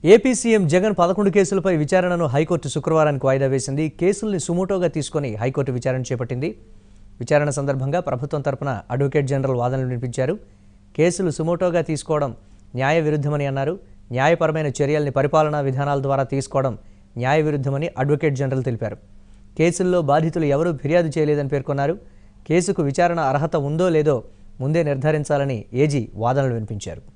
AP CM Jagan 11 కేసులపై విచారణను high court శుక్రవారానికి వాయిదా వేసింది. కేసుల్ని సుమోటోగా తీసుకొని హైకోర్టు విచారణ చేపట్టింది. విచారణ సందర్భంగా ప్రభుత్వం తరపున అడ్వకేట్ జనరల్ వాదనలు వినిపించారు. కేసులు సుమోటోగా తీసుకోవడం న్యాయ విరుద్ధమని అన్నారు. న్యాయపరమైన చర్యల్ని పరిపాలనా విధానాల ద్వారా తీసుకోవడం న్యాయ విరుద్ధమని అడ్వకేట్ జనరల్ తెలిపారు. కేసుల్లో బాధితులు ఎవరూ ఫిర్యాదు చేయలేదని పేర్కొన్నారు. కేసుకు విచారణ అర్హత ఉందో లేదో ముందే నిర్ధారించాలని ఏజీ వాదనలు వినిపించారు.